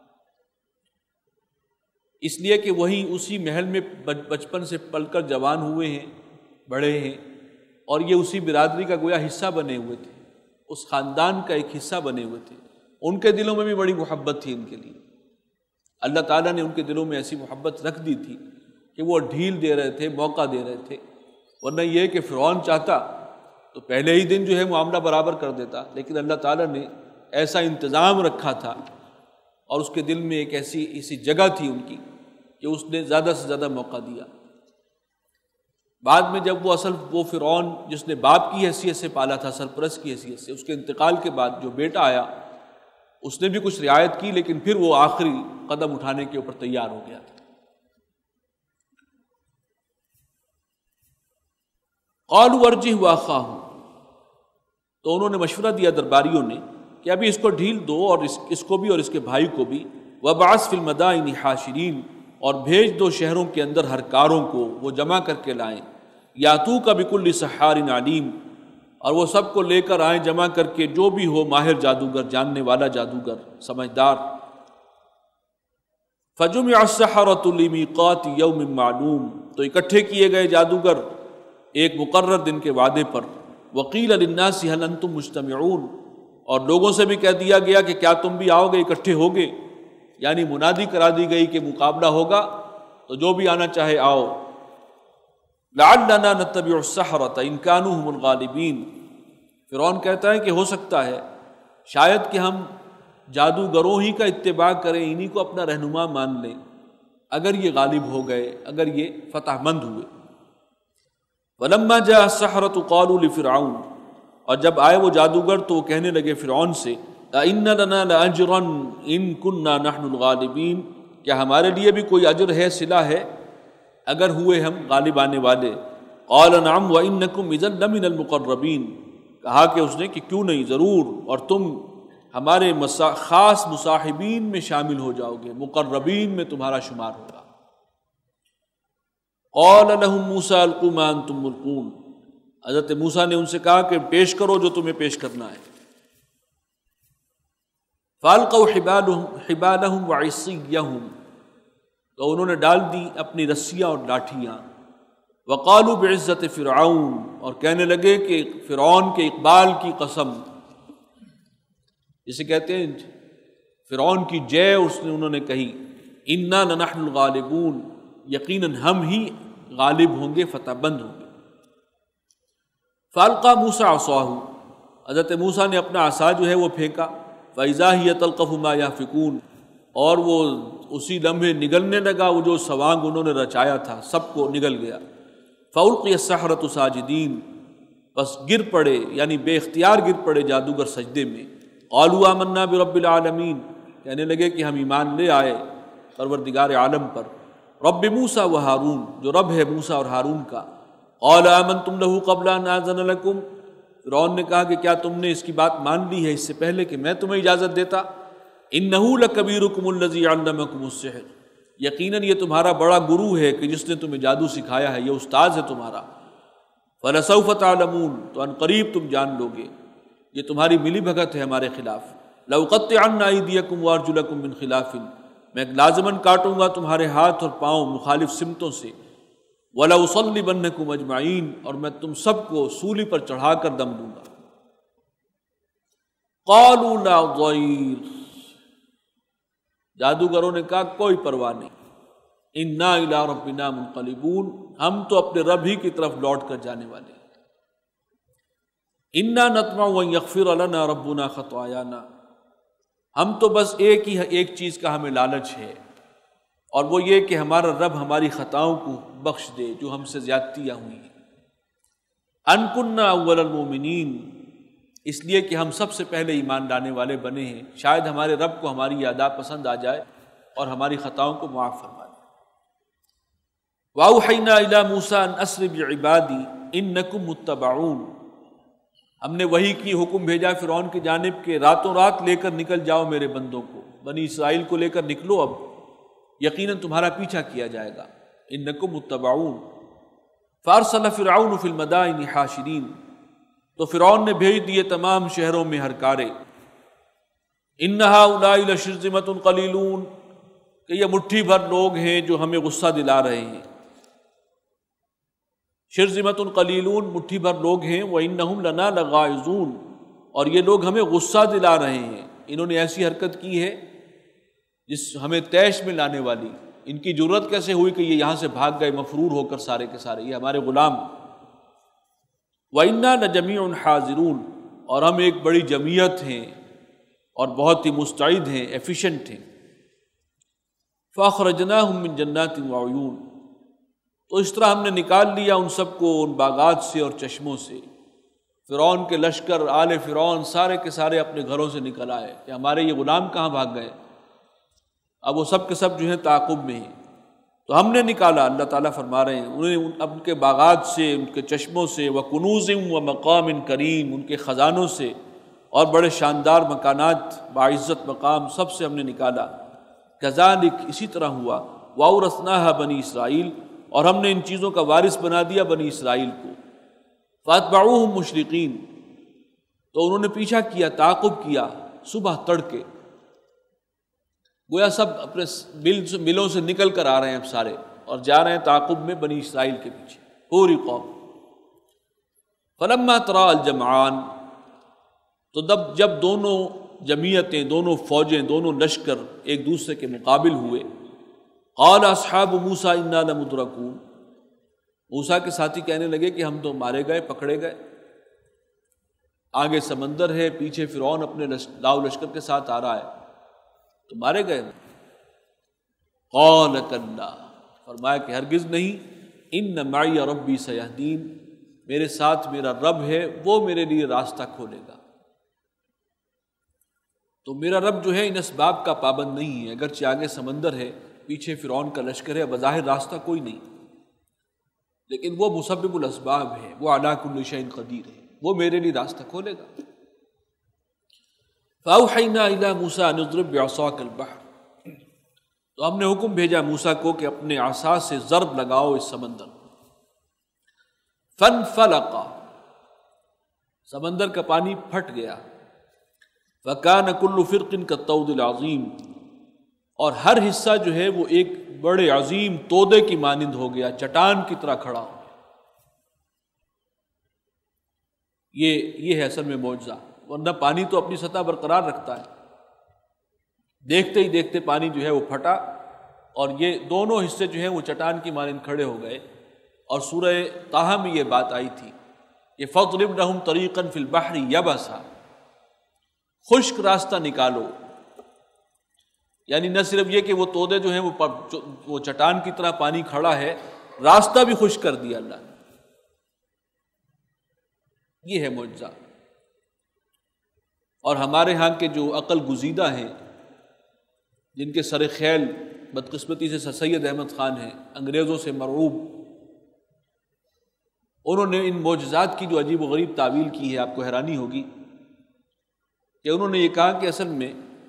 اس لیے کہ وہی اسی محل میں بچپن سے پل کر جوان ہوئے ہیں، بڑے ہیں، اور یہ اسی برادری کا گویا حصہ بنے ہوئے تھے، اس خاندان کا ایک حصہ بنے ہوئے تھے۔ ان کے دلوں میں بھی بڑی محبت تھی ان کے لیے، اللہ تعالیٰ نے ان کے دلوں میں ایسی محبت رکھ دی تھی کہ وہ ڈھیل دے رہے تھے، موقع دے رہے تھے، ورنہ یہ کہ فرعون چاہتا تو پہلے ہی دن جو ہے معاملہ برابر کر دیتا، لیکن اللہ تعالیٰ نے ایسا انتظام رکھا تھا اور اس کے دل میں ایک ایسی ایسی جگہ تھی ان کی کہ اس نے زیادہ سے زیادہ موقع دیا۔ بعد میں جب وہ اصل وہ فرعون جس نے باپ کی حیثیت سے پالا تھا، سرپرست کی حیثیت سے، اس کے انتقال کے بعد جو بیٹا آیا اس نے بھی کچھ رعایت کی، لیکن پھر وہ آخری قدم اٹھانے کے اوپر تیار ہو گیا تھا۔ قالوا ارجه واخاه، تو انہوں نے مشورہ دیا درباریوں نے کہ ابھی اس کو ڈھیل دو اور اس, اس کو بھی اور اس کے بھائی کو بھی، وابعث فی المدائن حاشرین، اور بھیج دو شہروں کے اندر ہر کاروں کو وہ جمع کر کے لائیں، یاتوک بکل سحار علیم، اور وہ سب کو لے کر آئیں جمع کر کے جو بھی ہو ماہر جادوگر، جاننے والا جادوگر، سمجھدار۔ فجمع السحرۃ لمیقات یوم معلوم، تو اکٹھے کیے گئے جادوگر ایک مقرر دن کے وعدے پر۔ وقیل للناس هل انتم مجتمعون، اور لوگوں سے بھی کہہ دیا گیا کہ کیا تم بھی آؤ گے، اکٹھے ہوگے، یعنی منادی کرا دی گئی کہ مقابلہ ہوگا تو جو بھی آنا چاہے آؤ۔ لعلنا نتبع السحرۃ ان كانوا هم الغالبین، فرعون کہتا ہے کہ ہو سکتا ہے شاید کہ ہم جادوگروں ہی کا اتباع کریں، انہی کو اپنا رہنما مان لیں، اگر یہ غالب ہو گئے، اگر یہ فتح مند ہوئے۔ ولما جاء السحرۃ قالوا لفرعون، اور جب آئے وہ جادوگر تو وہ کہنے لگے فرعون سے، اِنَّ لَنَا لَأَجْرًا إِن كُنَّا نَحْنُ الْغَالِبِينَ، کیا ہمارے لیے بھی کوئی اجر ہے، صلہ ہے اگر ہوئے ہم غالب آنے والے؟ قال نعم وإنكم إذا لمن المقربين، کہا کہ اس نے کہ کیوں نہیں، ضرور، اور تم ہمارے خاص مصاحبین میں شامل ہو جاؤ گے، مقربین میں تمہارا شمار ہوگا۔ قال لهم موسیٰ القوا ما انتم ملقون، حضرت موسیٰ نے ان سے کہا کہ پیش کرو جو تمہیں پیش کرنا ہے۔ فالقوا حبالهم حبالهم وعصیهم، تو انہوں نے ڈال دی اپنی رسیاں اور لاٹھیاں۔ وقالوا بعزت فرعون، اور کہنے لگے کہ فرعون کے اقبال کی قسم، جسے کہتے ہیں فرعون کی جے اس نے انہوں نے کہی، انا لنحن الغالبون، یقیناً ہم ہی غالب ہوں گے، فتح بند ہوں گے۔ فالقى موسیٰ عصاہ، حضرت موسیٰ نے اپنا عصا جو ہے وہ پھینکا، فاذا هي تلقف ما يافكون، اور وہ اسی لمحے نگلنے لگا وہ جو سوانگ انہوں نے رچایا تھا، سب کو نگل گیا۔ فالقی السحرۃ ساجدین، بس گر پڑے یعنی بے اختیار گر پڑے جادوگر سجدے میں۔ قالوا آمنا برب العالمین، کہنے لگے کہ ہم ایمان لے آئے پروردگار عالم پر، رب موسیٰ و ہارون، جو رب ہے موسیٰ اور ہارون کا۔ قال آمنتم له قبل ان آذن لکم، فرعون نے کہا کہ کیا تم نے اس کی بات مان لی ہے اس سے پہلے کہ میں تمہیں اجازت دیتا؟ انہ لکبیرکم الذی علمکم السحر، یقیناً یہ تمہارا بڑا گرو ہے کہ جس نے تمہیں جادو سکھایا ہے، یہ استاذ ہے تمہارا۔ فلسوف تعلمون، تو ان قریب تم جان لو گے، یہ تمہاری ملی بھگت ہے ہمارے خلاف۔ لأقطعن ایدیکم وارجلکم من خلاف، میں لازماً کاٹوں گا تمہارے ہاتھ اور پاؤں مخالف سمتوں سے۔ وَلَأُصَلِّبَنَّكُمْ أَجْمَعِينَ، اور میں تم سب کو سولی پر چڑھا کر دم دوں گا۔ قَالُوا لَا ضَيْرَ، جادوگروں نے کہا کوئی پرواہ نہیں، اِنَّا إِلَىٰ رَبِّنَا مُنقَلِبُونَ، ہم تو اپنے رب ہی کی طرف لوٹ کر جانے والے ہیں۔ اِنَّا نَطْمَعُ أَن يَغْفِرَ لَنَا رَبُّنَا خَطَايَانَا، ہم تو بس ایک ہی ایک چیز کا ہمیں لالچ ہے، اور وہ یہ کہ ہمارا رب ہماری خطاؤں کو بخش دے جو ہم سے زیادتیاں ہوئی ہیں۔ ان کننا اول المؤمنین، اس لیے کہ ہم سب سے پہلے ایمان لانے والے بنے ہیں، شاید ہمارے رب کو ہماری یہ ادا پسند آ جائے اور ہماری خطاؤں کو معاف فرما دے۔ وَأَوْحَيْنَا إِلَىٰ مُوسَىٰ أَنْ أَسْرِ بِعِبَادِي إِنَّكُمْ مُتَّبَعُونَ، ہم نے وحی کی حکم بھیجا فرعون کی جانب کہ راتوں رات لے کر نکل جاؤ میرے بندوں کو، بنی اسرائیل کو لے کر نکلو، اب یقیناً تمہارا پیچھا کیا جائے گا۔ انکم متبعون فارسل فرعون فی المدائن حاشرین، تو فرعون نے بھیج دیے تمام شہروں میں ہرکارے، ان ہؤلاء لشرذمۃ قلیلون، کہ یہ مٹھی بھر لوگ ہیں جو ہمیں غصہ دلا رہے ہیں۔ شرذمۃ قلیلون، مٹھی بھر لوگ ہیں، وانہم لنا لغائظون، اور یہ لوگ ہمیں غصہ دلا رہے ہیں، انہوں نے ایسی حرکت کی ہے جس ہمیں طیش میں لانے والی۔ ان کی جرت کیسے ہوئی کہ یہ یہاں سے بھاگ گئے مفرور ہو کر سارے کے سارے، یہ ہمارے غلام۔ وَإِنَّا لَجَمِيعٌ حَاضِرُونَ، اور ہم ایک بڑی جمعیت ہیں اور بہت ہی مستعد ہیں، ایفیشنٹ ہیں۔ فَأَخْرَجْنَاهُم مِّن جَنَّاتٍ وَعُيُونٍ، تو اس طرح ہم نے نکال لیا ان سب کو ان باغات سے اور چشموں سے۔ فرعون کے لشکر، آل فرعون سارے کے سارے اپنے گھروں سے نکل آئے کہ ہمارے یہ غلام کہاں بھاگ گئے۔ اب وہ سب کے سب جو ہیں تعاقب میں ہیں، تو ہم نے نکالا، اللہ تعالیٰ فرما رہے ہیں، انہیں ان کے باغات سے، ان کے چشموں سے، وَكُنُوزٍ وَمَقَامٍ كَرِيمٍ، ان کے خزانوں سے اور بڑے شاندار مکانات باعزت مقام سب سے ہم نے نکالا۔ كَذَلِكَ، اسی طرح ہوا، وَأَوْرَثْنَاهَا بَنِي اسرائیل، اور ہم نے ان چیزوں کا وارث بنا دیا بنی اسرائیل کو۔ فَأَتْبَعُوهُمْ مُشْرِقِينَ، تو انہوں نے پیچھا کیا، تعاقب کیا صبح تڑکے، گویا سب اپنے ملوں سے نکل کر آ رہے ہیں اب سارے، اور جا رہے ہیں تعاقب میں بنی اسرائیل کے پیچھے پوری قوم۔ فلما تراءى الجمعان، تو جب جب دونوں جمعیتیں، دونوں فوجیں، دونوں لشکر ایک دوسرے کے مقابل ہوئے، قال اصحاب موسیٰ انا لمدرکون، موسیٰ کے ساتھی کہنے لگے کہ ہم تو مارے گئے، پکڑے گئے، آگے سمندر ہے، پیچھے فرعون اپنے لاؤ لشکر کے ساتھ آ رہا ہے، تو مارے گئے۔ قال کلا، فرمایا کہ ہرگز نہیں، ان معی ربی سیہدین، میرے ساتھ میرا رب ہے، وہ میرے لیے راستہ کھولے گا۔ تو میرا رب جو ہے ان اسباب کا پابند نہیں ہے، اگرچہ آگے سمندر ہے، پیچھے فرعون کا لشکر ہے، بظاہر راستہ کوئی نہیں، لیکن وہ مسبب الاسباب ہے، وہ علی کل شیء قدیر ہے، وہ میرے لیے راستہ کھولے گا۔ فَأَوْحَيْنَا إِلَىٰ مُوسَىٰ أَنِ اضْرِب بِّعَصَاكَ الْبَحْرَ، تو ہم نے حکم بھیجا موسیٰ کو کہ اپنے عصا سے ضرب لگاؤ اس سمندر۔ فَانْفَلَقَ، سمندر کا پانی پھٹ گیا۔ فَكَانَ كُلُّ فِرْقٍ كَالطَّوْدِ الْعَظِيمِ، اور ہر حصہ جو ہے وہ ایک بڑے عظیم تودے کی مانند ہو گیا، چٹان کی طرح کھڑا ہو گیا۔ یہ یہ ہے اصل میں معجزہ، ورنہ پانی تو اپنی سطح برقرار رکھتا ہے، دیکھتے ہی دیکھتے پانی جو ہے وہ پھٹا، اور یہ دونوں حصے جو ہیں وہ چٹان کی مانند کھڑے ہو گئے۔ اور سورہ طٰہٰ میں یہ بات آئی تھی کہ فَاضْرِبْ لَهُمْ طَرِيقًا فِي الْبَحْرِ يَبَسًا، خشک راستہ نکالو، یعنی نہ صرف یہ کہ وہ تودے جو ہیں وہ وہ چٹان کی طرح پانی کھڑا ہے، راستہ بھی خشک کر دیا اللہ نے۔ یہ ہے معجزہ۔ اور ہمارے ہاں کے جو عقل گزیدہ ہیں، جن کے سر خیل بدقسمتی سے سید احمد خان ہیں، انگریزوں سے مرعوب، انہوں نے ان معجزات کی جو عجیب و غریب تعویل کی ہے، آپ کو حیرانی ہوگی کہ انہوں نے یہ کہا کہ اصل میں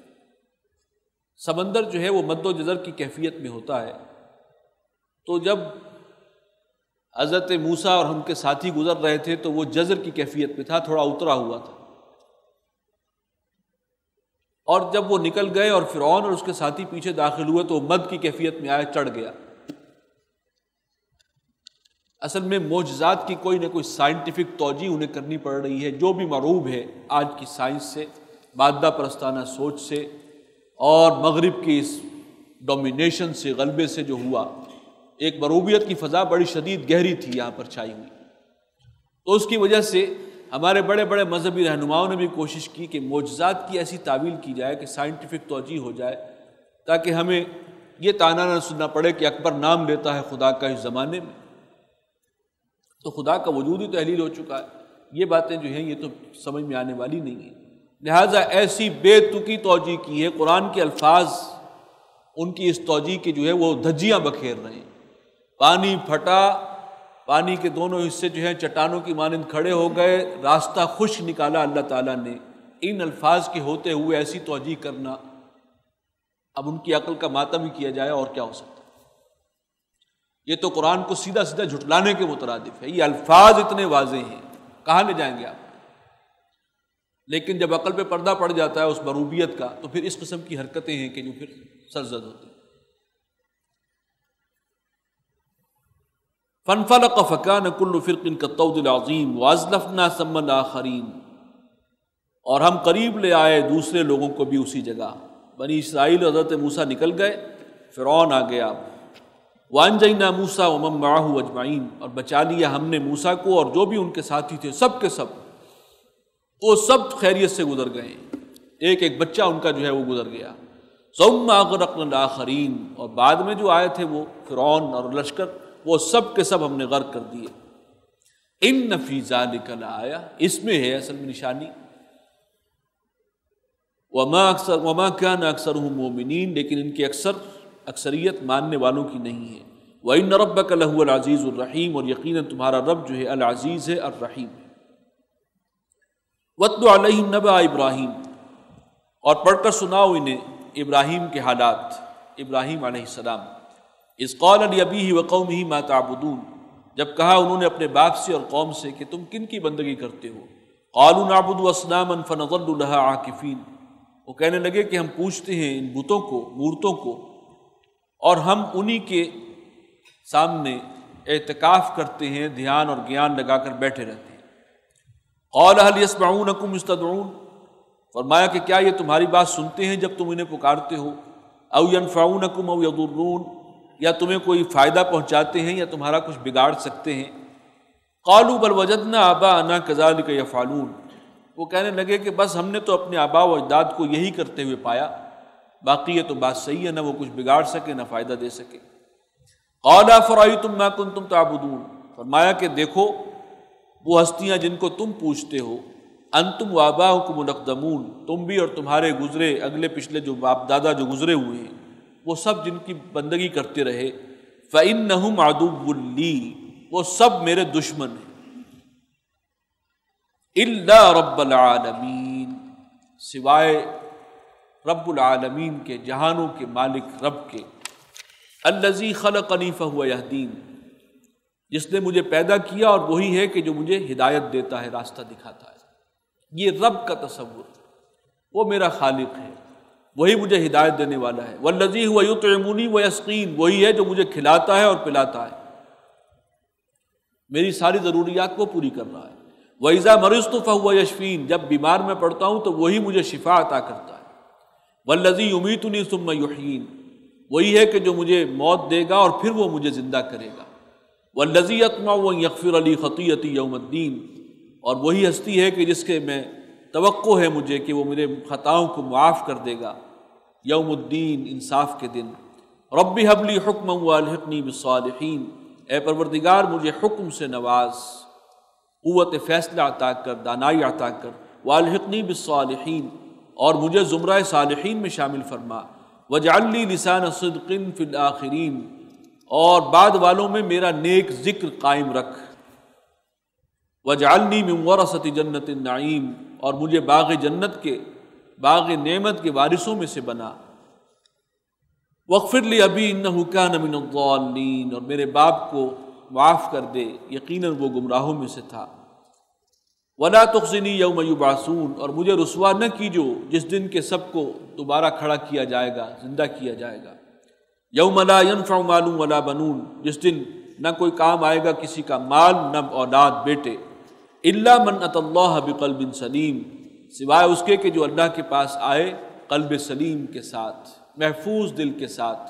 سمندر جو ہے وہ مد و جزر کی کیفیت میں ہوتا ہے، تو جب حضرت موسیٰ اور ہم کے ساتھی گزر رہے تھے تو وہ جزر کی کیفیت میں تھا، تھوڑا اترا ہوا تھا، اور جب وہ نکل گئے اور فرعون اور اس کے ساتھی پیچھے داخل ہوئے تو وہ مد کی کیفیت میں آیا، چڑھ گیا۔ اصل میں معجزات کی کوئی نہ کوئی سائنٹیفک توجیہ انہیں کرنی پڑ رہی ہے، جو بھی معروب ہے آج کی سائنس سے، مادہ پرستانہ سوچ سے اور مغرب کی اس ڈومینیشن سے، غلبے سے جو ہوا، ایک مروبیت کی فضا بڑی شدید گہری تھی یہاں پر چھائی ہوئی۔ تو اس کی وجہ سے ہمارے بڑے بڑے مذہبی رہنماؤں نے بھی کوشش کی کہ معجزات کی ایسی تعویل کی جائے کہ سائنٹیفک توجیہ ہو جائے، تاکہ ہمیں یہ طعنہ نہ سننا پڑے کہ اکبر نام لیتا ہے خدا کا اس زمانے میں، تو خدا کا وجود ہی تحلیل ہو چکا ہے۔ یہ باتیں جو ہیں یہ تو سمجھ میں آنے والی نہیں ہیں، لہٰذا ایسی بے تکی توجیہ کی ہے، قرآن کے الفاظ ان کی اس توجیہ کی جو ہے وہ دھجیاں بکھیر رہے ہیں۔ پانی پھٹا، پانی کے دونوں حصے جو ہیں چٹانوں کی مانند کھڑے ہو گئے، راستہ خشک نکالا اللہ تعالیٰ نے۔ ان الفاظ کے ہوتے ہوئے ایسی توجیہ کرنا، اب ان کی عقل کا ماتم ہی کیا جائے اور کیا ہو سکتا ہے؟ یہ تو قرآن کو سیدھا سیدھا جھٹلانے کے مترادف ہے۔ یہ الفاظ اتنے واضح ہیں، کہاں لے جائیں گے آپ؟ لیکن جب عقل پہ پردہ پڑ جاتا ہے اس مروبیت کا، تو پھر اس قسم کی حرکتیں ہیں کہ جو پھر سرزد ہوتی ہیں۔ فانفلق فکان کل فرق کالطود العظیم وازلفنا ثم الاخرین، اور ہم قریب لے آئے دوسرے لوگوں کو بھی اسی جگہ۔ بنی اسرائیل حضرت موسیٰ نکل گئے، فرعون آ گیا۔ وانجینا موسیٰ ومن معہ اجمعین، اور بچا لیا ہم نے موسیٰ کو اور جو بھی ان کے ساتھی تھے، سب کے سب، وہ سب خیریت سے گزر گئے، ایک ایک بچہ ان کا جو ہے وہ گزر گیا۔ ثم اغرقنا الاخرین، اور بعد میں جو آئے تھے وہ فرعون اور لشکر، وہ سب کے سب ہم نے غرق کر دیے۔ ان فی ذلک لآیہ، اس میں ہے اصل میں نشانی۔ وما اکثر وما کان اکثرهم مؤمنین، لیکن ان کی اکثر اکثریت ماننے والوں کی نہیں ہے۔ وَإِنَّ رَبَّكَ لَهُوَ الْعَزِيزُ الرَّحِيمُ، اور یقیناً تمہارا رب جو ہے العزیز ہے، الرحیم ہے۔ وَاتْلُ عَلَيْهِمْ نَبَأَ إِبْرَاهِيمَ، اور پڑھ کر سناؤ انہیں ابراہیم کے حالات، ابراہیم علیہ السلام۔ اذ قال لأبيه وقومه ما تعبدون، جب کہا انہوں نے اپنے باپ سے اور قوم سے کہ تم کن کی بندگی کرتے ہو؟ قالوا نعبد اصناما فنظل لها عاکفین، وہ کہنے لگے کہ ہم پوچھتے ہیں ان بتوں کو، مورتوں کو، اور ہم انہی کے سامنے اعتکاف کرتے ہیں، دھیان اور گیان لگا کر بیٹھے رہتے ہیں۔ قال هل يسمعونكم إذ تدعون، فرمایا کہ کیا یہ تمہاری بات سنتے ہیں جب تم انہیں پکارتے ہو؟ او ينفعونكم او يضرون، یا تمہیں کوئی فائدہ پہنچاتے ہیں یا تمہارا کچھ بگاڑ سکتے ہیں؟ قالوا بل وجدنا آباءنا كذلك يفعلون، وہ کہنے لگے کہ بس ہم نے تو اپنے آباء و اجداد کو یہی کرتے ہوئے پایا، باقی یہ تو بات صحیح ہے، نہ وہ کچھ بگاڑ سکے نہ فائدہ دے سکے۔ قال افرأيتم ما كنتم تعبدون، فرمایا کہ دیکھو وہ ہستیاں جن کو تم پوچھتے ہو، انتم وآباؤکم الاقدمون، تم بھی اور تمہارے گزرے اگلے پچھلے جو باپ دادا جو گزرے ہوئے ہیں، وہ سب جن کی بندگی کرتے رہے، فإنہم عدو لی، وہ سب میرے دشمن ہیں، الا رب العالمین، سوائے رب العالمین کے، جہانوں کے مالک رب کے، الذی خلقنی فہو یہدین، جس نے مجھے پیدا کیا اور وہی ہے کہ جو مجھے ہدایت دیتا ہے، راستہ دکھاتا ہے۔ یہ رب کا تصور، وہ میرا خالق ہے، وہی مجھے ہدایت دینے والا ہے۔ والذی هو یطعمنی ویسقین، وہی ہے جو مجھے کھلاتا ہے اور پلاتا ہے، میری ساری ضروریات وہ پوری کر رہا ہے۔ وَإِذَا مَرِضْتُ فَهُوَ يَشْفِينِ، جب بیمار میں پڑتا ہوں تو وہی مجھے شفا عطا کرتا ہے۔ وَالَّذِي يُمِيتُنِي ثُمَّ يُحْيِينِ، وہی ہے کہ جو مجھے موت دے گا اور پھر وہ مجھے زندہ کرے گا۔ وَالَّذِي يَطْمَعُ أَن يَغْفِرَ لِي خَطِيئَتِي يَوْمَ الدِّينِ، اور وہی ہستی ہے کہ جس کے میں توقع ہے مجھے کہ وہ میرے خطاؤں کو معاف کر دے گا یوم الدین، انصاف کے دن۔ رب هب لي حکما والحقنی بالصالحین، اے پروردگار مجھے حکم سے نواز، قوت فیصلہ عطا کر، دانائی عطا کر، والحقنی بالصالحین، اور مجھے زمرہ صالحین میں شامل فرما، واجعل لي لسان صدق فی الآخرین، اور بعد والوں میں میرا نیک ذکر قائم رکھ، واجعلنی من ورثۃ جنت النعیم، اور مجھے باغ جنت کے، باغ نعمت کے وارثوں میں سے بنا۔ واغفر لی ابی انہ کان من الضالین، اور میرے باپ کو معاف کر دے، یقیناً وہ گمراہوں میں سے تھا۔ ولا تخزنی یوم یبعثون، اور مجھے رسوا نہ کیجو جس دن کے سب کو دوبارہ کھڑا کیا جائے گا، زندہ کیا جائے گا۔ یوم لا ینفع مال ولا بنون، جس دن نہ کوئی کام آئے گا کسی کا مال نہ اولاد بیٹے، الا من اتى اللہ بقلب سلیم، سوائے اس کے کہ جو اللہ کے پاس آئے قلب سلیم کے ساتھ، محفوظ دل کے ساتھ۔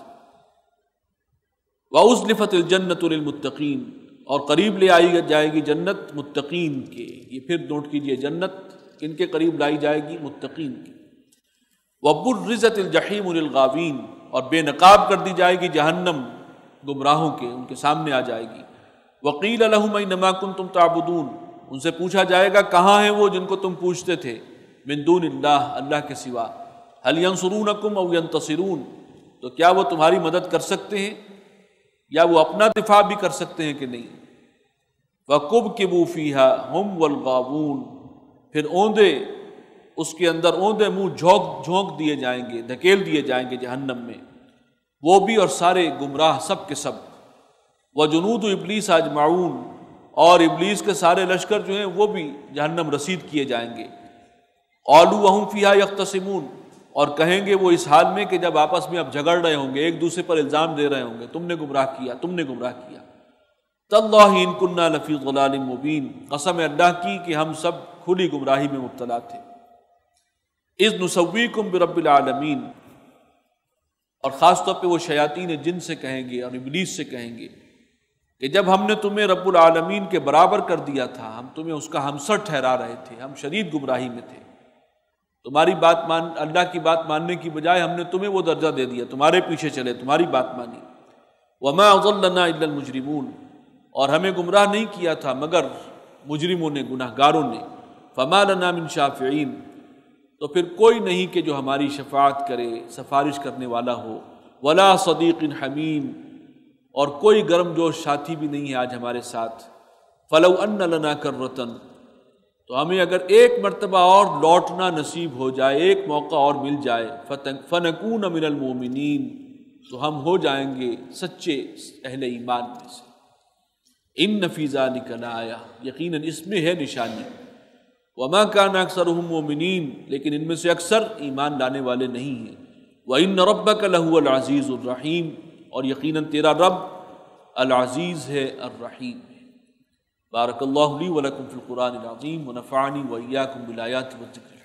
وَأُزْلِفَتِ الْجَنَّةُ لِلْمُتَّقِينَ، اور قریب لے آئی جائے گی جنت متقین کے۔ یہ پھر نوٹ کیجئے، جنت کن کے قریب لائی جائے گی؟ متقین کے۔ وَبُرِّزَتِ الْجَحِيمُ لِلْغَاوِينَ، اور بے نقاب کر دی جائے گی جہنم گمراہوں کے، ان کے سامنے آ جائے گی۔ وَقِيلَ لَهُمْ أَيْنَ مَا كُنْتُمْ تَعْبُدُونَ، ان سے پوچھا جائے گا کہاں ہیں وہ جن کو تم پوچھتے تھے، من دون اللہ، اللہ کے سوا۔ هَلْ يَنْصُرُونَكُمْ أَوْ يَنْتَصِرُونَ، تو کیا وہ تمہاری مدد کر سکتے ہیں یا وہ اپنا دفاع بھی کر سکتے ہیں کہ نہیں؟ وَكُبْكِبُوا فِيهَا هُمْ وَالْغَاوُونَ، پھر اوندے اس کے اندر اوندے منہ جھونک جھونک دیے جائیں گے، دھکیل دیے جائیں گے جہنم میں، وہ بھی اور سارے گمراہ سب کے سب۔ وَجُنُودُ إِبْلِيسَ أَجْمَعُونَ، اور ابلیس کے سارے لشکر جو ہیں وہ بھی جہنم رسید کیے جائیں گے۔ قَالُوا وَهُمْ فِيهَا يَخْتَصِمُونَ، اور کہیں گے وہ اس حال میں کہ جب آپس میں اب جھگڑ رہے ہوں گے، ایک دوسرے پر الزام دے رہے ہوں گے، تم نے گمراہ کیا، تم نے گمراہ کیا۔ تَاللَّهِ إِن كُنَّا لَفِي ضَلَالٍ مُبِينٍ، قسم اللہ کی کہ ہم سب کھلی گمراہی میں مبتلا تھے۔ اِذْ نُسَوِّيكُمْ بِرَبِّ الْعَالَمِينَ، اور خاص طور پہ وہ شیاطین جن سے کہیں گے اور ابلیس سے کہیں گے کہ جب ہم نے تمہیں رب العالمین کے برابر کر دیا تھا، ہم تمہیں اس کا ہمسر ٹھہرا رہے تھے، ہم شدید گمراہی میں تھے، تمہاری بات مان اللہ کی بات ماننے کی بجائے ہم نے تمہیں وہ درجہ دے دیا، تمہارے پیچھے چلے، تمہاری بات مانی۔ وما اضلنا الا المجرمون، اور ہمیں گمراہ نہیں کیا تھا مگر مجرموں نے، گناہ گاروں نے۔ فما لنا من شافعین، تو پھر کوئی نہیں کہ جو ہماری شفاعت کرے، سفارش کرنے والا ہو۔ ولا صدیق حمیم، اور کوئی گرم جوش ساتھی بھی نہیں ہے آج ہمارے ساتھ۔ فلو ان لنا کرۃ، تو ہمیں اگر ایک مرتبہ اور لوٹنا نصیب ہو جائے، ایک موقع اور مل جائے، فنکون من المؤمنین، تو ہم ہو جائیں گے سچے اہل ایمان میں سے۔ ان فی ذلک لآیہ، یقیناً اس میں ہے نشانی۔ وما کان اکثرهم مؤمنین، لیکن ان میں سے اکثر ایمان لانے والے نہیں ہیں۔ وان ربک لہو العزیز الرحیم، اور یقیناً تیرا رب العزیز ہے، الرحیم ہے۔ بارک اللہ لی ولکم فی القرآن العظیم ونفعنی وإیاکم بالآیات والذکر